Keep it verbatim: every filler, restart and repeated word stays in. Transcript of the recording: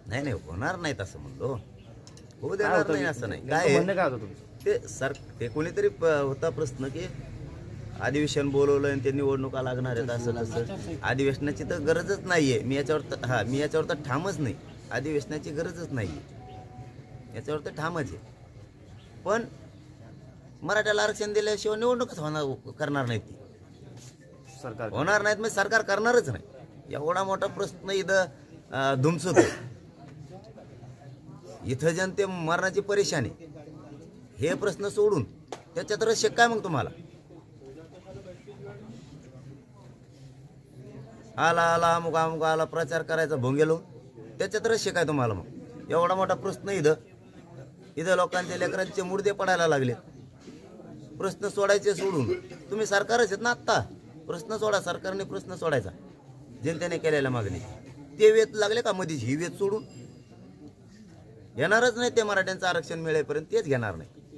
नाही नाही होणार नाही तसं म्हणलो, होऊ काय देणार होतं नाही असं नाही. नेमकं काय म्हणणं आहे, काय होतं तुमचं? ते सर ते कोणीतरी प- होता प्रश्न की अधिवेशन बोलवलं आणि ते निवडणुका लागणार आहेत असं तसं. अधिवेशनाची तर गरजच नाहीये. मी याच्यावर तर हा मी याच्यावर तर ठामच नाही. अधिवेशनाची गरजच नाहीये, याच्यावर तर ठामच आहे. पण मराठ्याला आरक्षण दिल्याशिवाय निवडणूकच होणार करणार नाहीत ती. सरकार होणार नाहीत म्हणजे सरकार करणारच नाही. एवढा मोठा प्रश्न इथं अं, धुमसतो. इथं जनते मरणाची परेशानी, हे प्रश्न सोडून त्याच्यात रस काय मग तुम्हाला? आला आला अमुक अमुक आला प्रचार करायचा भोंगेलो, त्याच्यात रस काय तुम्हाला? मग एवढा मोठा प्रश्न इथं इथं लोकांच्या लेकरांचे मुर्दे पडायला लागले. प्रश्न सोडायचे सोडून तुम्ही सरकारच आहेत ना आत्ता. प्रश्न सोडा, सरकारने प्रश्न सोडायचा जनतेने केलेल्या मागणी. ते वेत लागले का मधीच ही वेत सोडून? घेणारच नाही ते. मराठ्यांचं आरक्षण मिळेपर्यंत तेच घेणार नाही.